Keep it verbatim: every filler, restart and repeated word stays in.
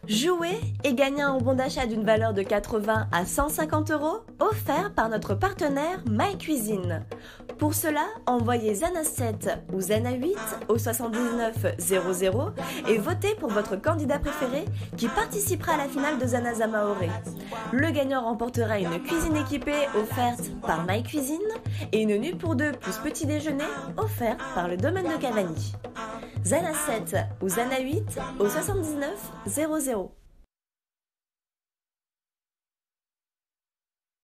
Jouer et gagner un bon d'achat d'une valeur de quatre-vingts à cent cinquante euros offert par notre partenaire MyCuisine. Pour cela, envoyez Zana sept ou Zana huit au soixante-dix-neuf zéro zéro et votez pour votre candidat préféré qui participera à la finale de Zana Zamaore. Le gagnant remportera une cuisine équipée offerte par MyCuisine et une nuit pour deux plus petit déjeuner offerte par le domaine de Cavani. Zana sept ou Zana huit au soixante-dix-neuf zéro zéro.